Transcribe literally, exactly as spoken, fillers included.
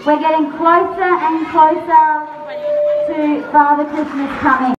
We're getting closer and closer to Father Christmas coming.